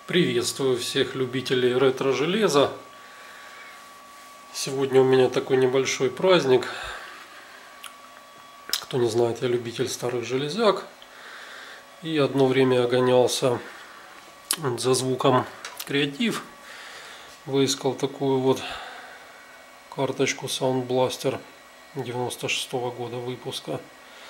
Приветствую всех любителей ретро-железа. Сегодня у меня такой небольшой праздник. Кто не знает, я любитель старых железяк. И одно время я гонялся за звуком Креатив. Выискал такую вот карточку Sound Blaster 96-го года выпуска.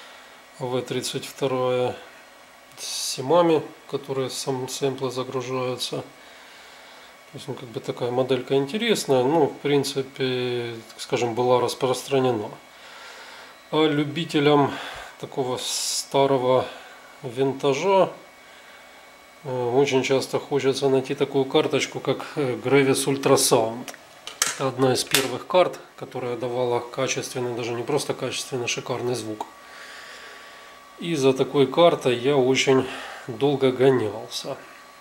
V32 с симами, которые сэмплы загружаются. То есть, как бы такая моделька интересная, но в принципе, скажем, была распространена. А любителям такого старого винтажа очень часто хочется найти такую карточку, как Gravis Ultrasound. Это одна из первых карт, которая давала качественный, даже не просто качественный, шикарный звук. И за такой картой я очень долго гонялся.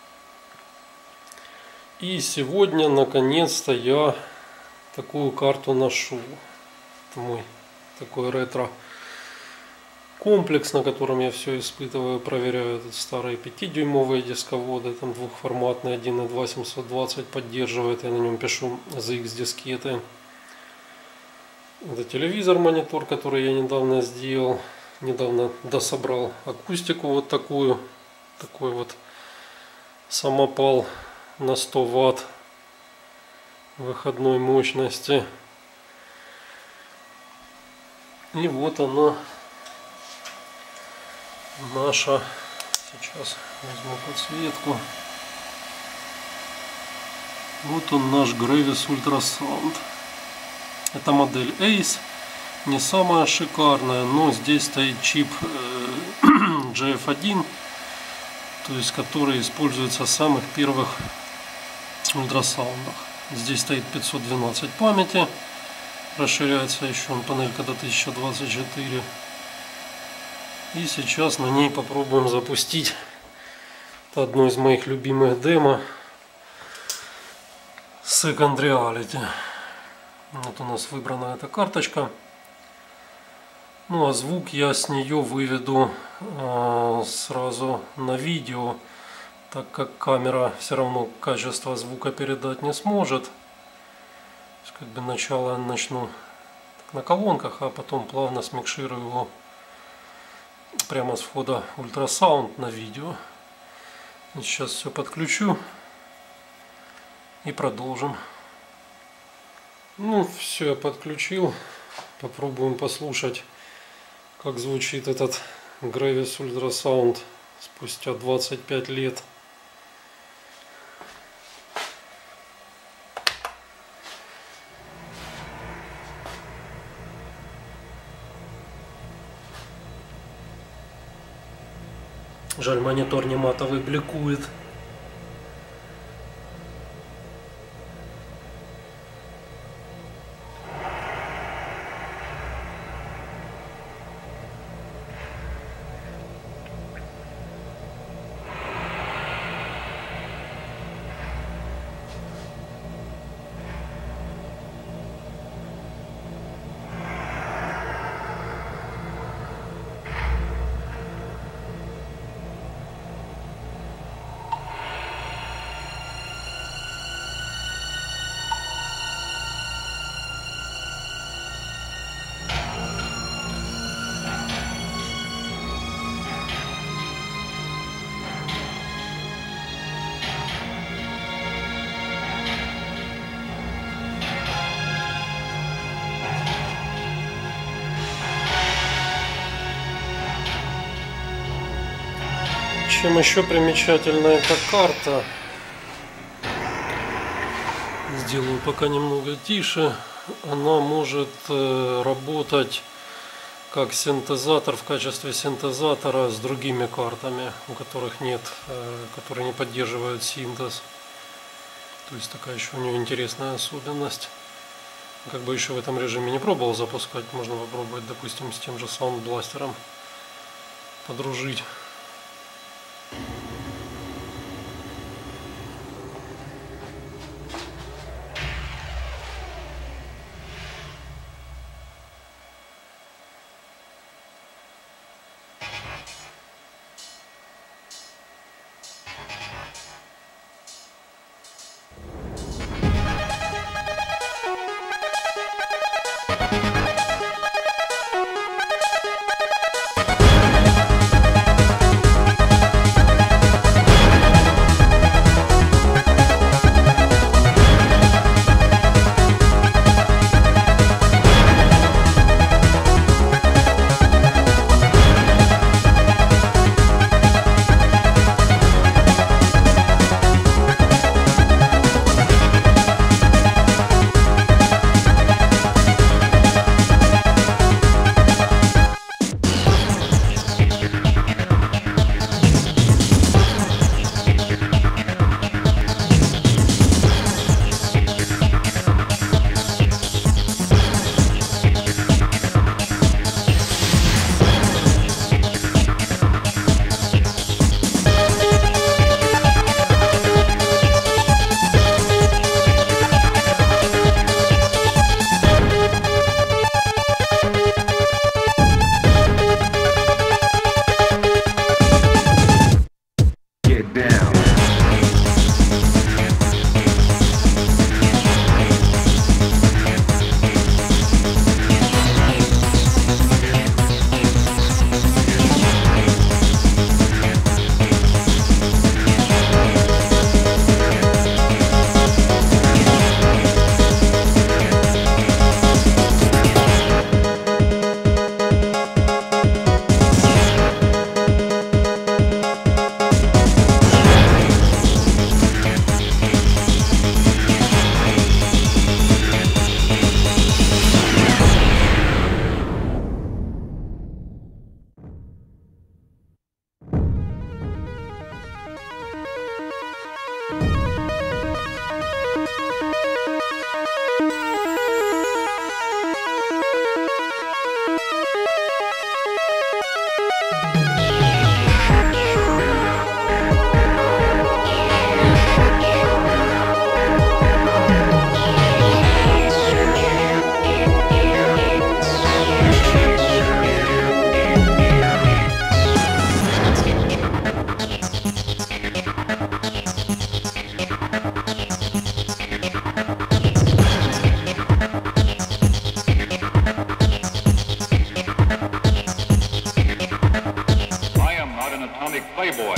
И сегодня наконец-то я такую карту нашел. Это мой такой ретро комплекс, на котором я все испытываю, проверяю. Этот старые 5-дюймовые дисководы, там двухформатные 1.2 720 поддерживает, я на нем пишу ZX дискеты. Это телевизор, монитор, который я недавно сделал. Недавно дособрал акустику вот такую, такой вот самопал на 100 Вт выходной мощности. И вот она наша, сейчас возьму подсветку. Вот он, наш Gravis Ultrasound. Это модель Ace. Не самая шикарная, но здесь стоит чип GF1, то есть который используется в самых первых ультрасаундах. Здесь стоит 512 памяти, расширяется еще панелька до 1024. И сейчас на ней попробуем запустить одно из моих любимых демо Second Reality. Вот у нас выбрана эта карточка. Ну а звук я с нее выведу сразу на видео, так как камера все равно качество звука передать не сможет. Как бы начало начну на колонках, а потом плавно смикширую его прямо с входа ультрасаунд на видео. Сейчас все подключу и продолжим. Ну все, я подключил. Попробуем послушать, как звучит этот Gravis Ultrasound спустя 25 лет. Жаль, монитор не матовый, бликует. Чем еще примечательна эта карта, сделаю пока немного тише, она может работать как синтезатор, в качестве синтезатора с другими картами, у которых нет, которые не поддерживают синтез. То есть такая еще у нее интересная особенность. Как бы еще в этом режиме не пробовал запускать, можно попробовать, допустим, с тем же Sound Blaster подружить. Get down. Playboy.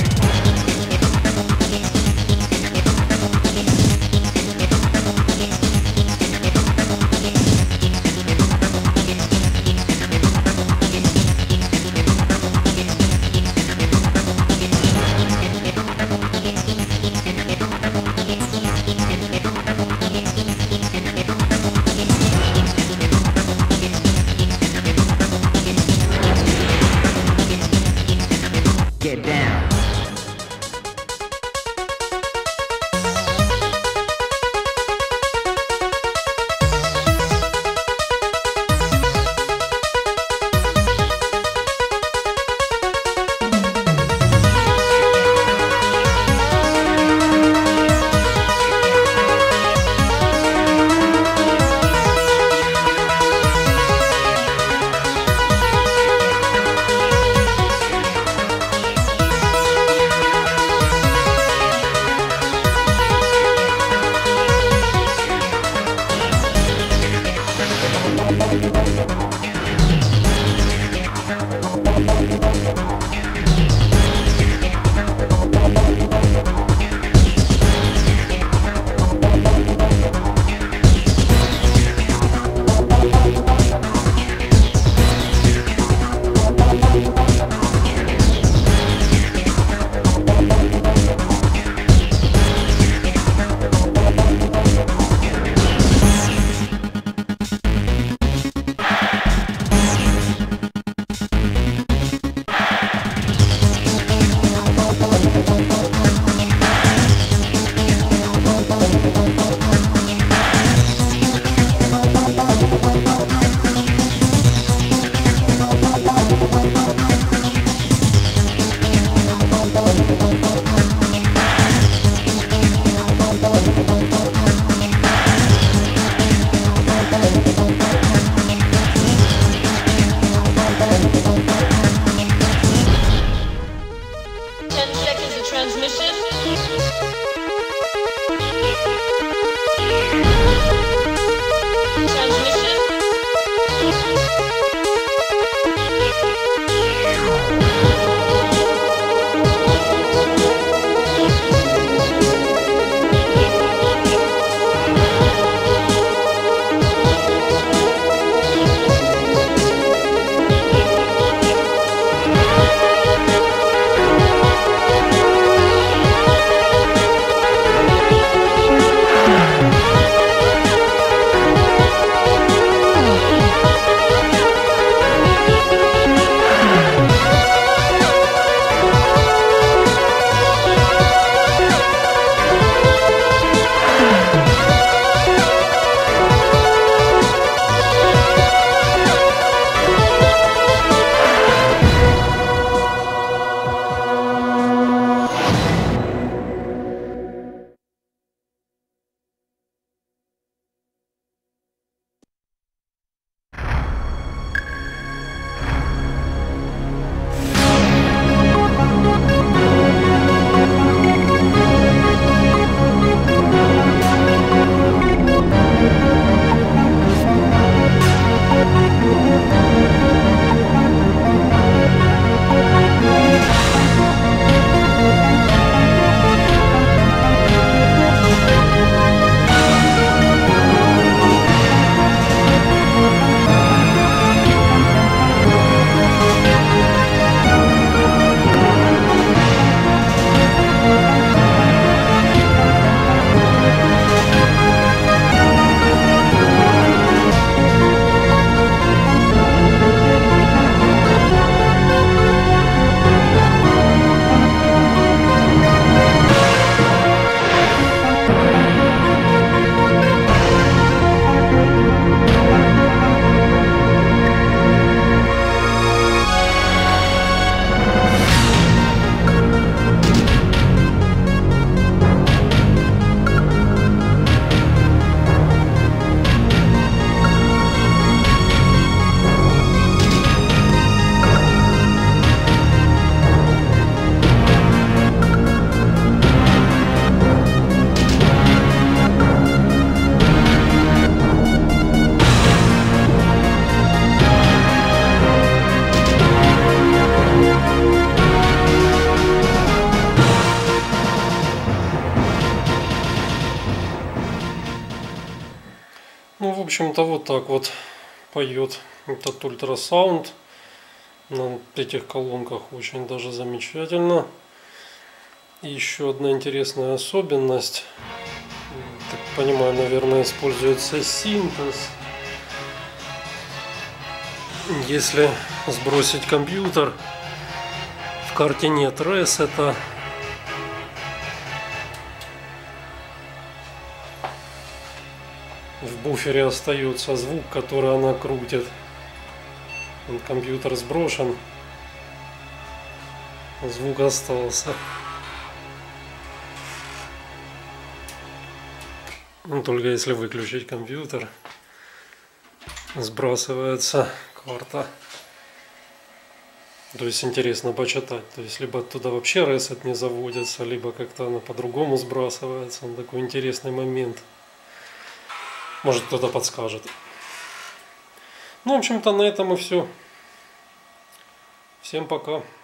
Get down. Ну, в общем-то, вот так вот поет этот ультрасаунд. На этих колонках очень даже замечательно. И еще одна интересная особенность. Так понимаю, наверное, используется синтез. Если сбросить компьютер, в карте нет ресета. В буфере остается звук, который она крутит. Компьютер сброшен, звук остался. Ну, только если выключить компьютер, сбрасывается карта. То есть интересно почитать. То есть либо туда вообще ресет не заводится, либо как-то она по-другому сбрасывается. Он такой интересный момент. Может, кто-то подскажет. Ну, в общем-то, на этом и все. Всем пока.